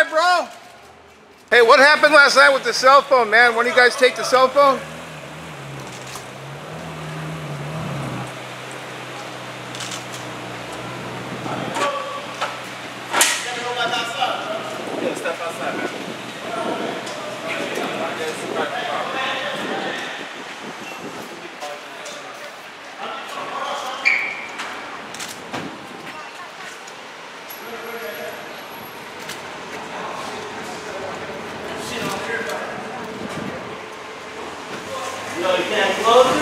right, bro. Hey, what happened last night with the cell phone, man? When do you guys take the cell phone? You can't close